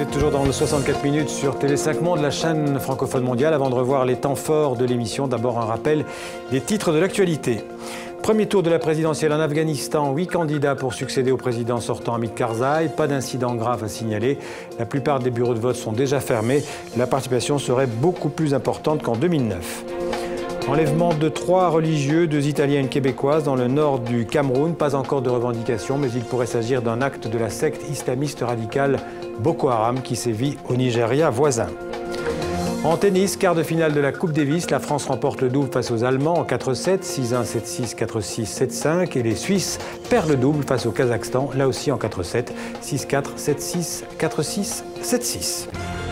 Vous êtes toujours dans le 64 minutes sur TV5 Monde, la chaîne francophone mondiale. Avant de revoir les temps forts de l'émission, d'abord un rappel des titres de l'actualité. Premier tour de la présidentielle en Afghanistan, 8 candidats pour succéder au président sortant Hamid Karzai. Pas d'incident grave à signaler. La plupart des bureaux de vote sont déjà fermés. La participation serait beaucoup plus importante qu'en 2009. Enlèvement de 3 religieux, 2 Italiens et une Québécoise dans le nord du Cameroun. Pas encore de revendication, mais il pourrait s'agir d'un acte de la secte islamiste radicale Boko Haram qui sévit au Nigeria voisin. En tennis, quart de finale de la Coupe Davis, la France remporte le double face aux Allemands en 4-7, 6-1, 7-6, 4-6, 7-5. Et les Suisses perdent le double face au Kazakhstan, là aussi en 4-7, 6-4, 7-6, 4-6, 7-6.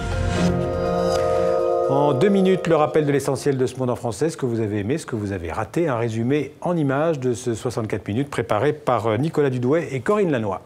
En 2 minutes, le rappel de l'essentiel de ce monde en français, ce que vous avez aimé, ce que vous avez raté. Un résumé en images de ce 64 minutes préparé par Nicolas Dudouet et Corinne Lannoy.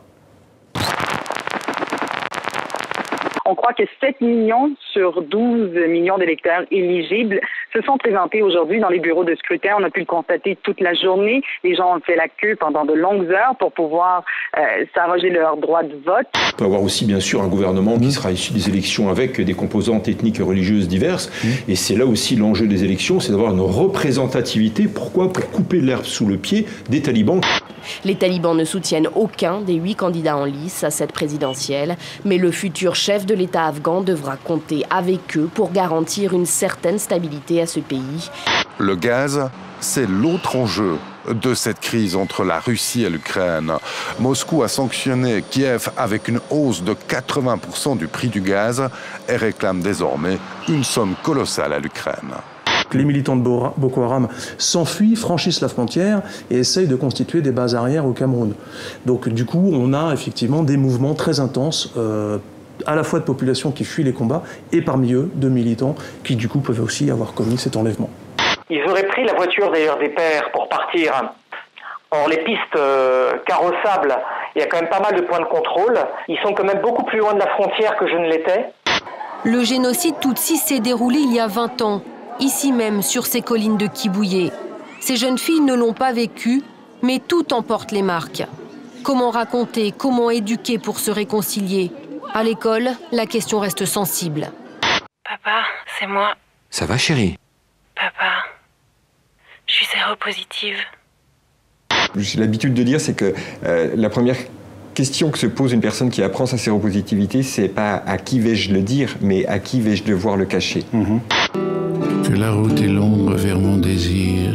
On croit que 7 millions sur 12 millions d'électeurs éligibles se sont présentés aujourd'hui dans les bureaux de scrutin. On a pu le constater toute la journée. Les gens ont fait la queue pendant de longues heures pour pouvoir s'arroger leur droit de vote. On peut avoir aussi, bien sûr, un gouvernement qui sera issu des élections avec des composantes ethniques et religieuses diverses. Et c'est là aussi l'enjeu des élections, c'est d'avoir une représentativité. Pourquoi ? Pour couper l'herbe sous le pied des talibans. Les talibans ne soutiennent aucun des 8 candidats en lice à cette présidentielle, mais le futur chef de l'État afghan devra compter avec eux pour garantir une certaine stabilité à ce pays. Le gaz, c'est l'autre enjeu de cette crise entre la Russie et l'Ukraine. Moscou a sanctionné Kiev avec une hausse de 80% du prix du gaz et réclame désormais une somme colossale à l'Ukraine. Les militants de Boko Haram s'enfuient, franchissent la frontière et essayent de constituer des bases arrières au Cameroun. Donc du coup, on a effectivement des mouvements très intenses, à la fois de populations qui fuient les combats et parmi eux de militants qui du coup peuvent aussi avoir commis cet enlèvement. Ils auraient pris la voiture d'ailleurs des pères pour partir. Or les pistes carrossables, il y a quand même pas mal de points de contrôle. Ils sont quand même beaucoup plus loin de la frontière que je ne l'étais. Le génocide Tutsi s'est déroulé il y a 20 ans. Ici même, sur ces collines de Kibouye. Ces jeunes filles ne l'ont pas vécu, mais tout en porte les marques. Comment raconter, comment éduquer pour se réconcilier? À l'école, la question reste sensible. Papa, c'est moi. Ça va, chérie? Papa, je suis séropositive. J'ai l'habitude de dire, c'est que la première question que se pose une personne qui apprend sa séropositivité, c'est pas à qui vais-je le dire, mais à qui vais-je devoir le cacher. Que la route est longue vers mon désir.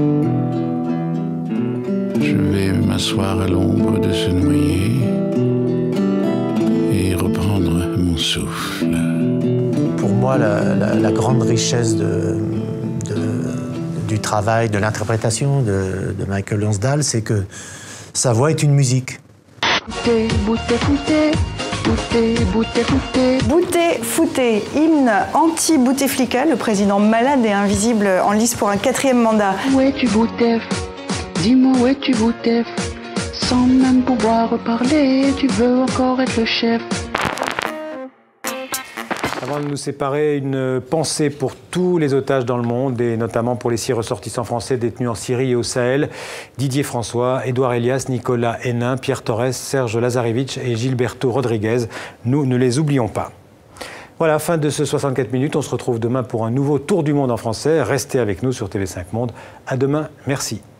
Je vais m'asseoir à l'ombre de ce noyer et reprendre mon souffle. Pour moi, la grande richesse du travail, de l'interprétation de Michael Lonsdale, c'est que sa voix est une musique. Bouteflika, hymne anti-Bouteflika, le président malade et invisible en lice pour un 4e mandat. Où es-tu Boutef? Dis-moi où es-tu Boutef? Sans même pouvoir reparler, tu veux encore être le chef. Avant de nous séparer, une pensée pour tous les otages dans le monde et notamment pour les 6 ressortissants français détenus en Syrie et au Sahel. Didier François, Édouard Elias, Nicolas Hénin, Pierre Torres, Serge Lazarevich et Gilberto Rodriguez. Nous ne les oublions pas. Voilà, fin de ce 64 minutes. On se retrouve demain pour un nouveau tour du monde en français. Restez avec nous sur TV5 Monde. À demain. Merci.